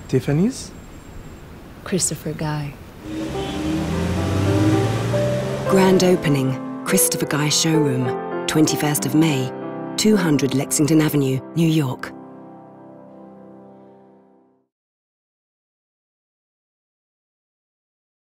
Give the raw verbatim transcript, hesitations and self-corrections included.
Tiffany's? Christopher Guy. Grand opening, Christopher Guy Showroom, twenty-first of May, two hundred Lexington Avenue, New York.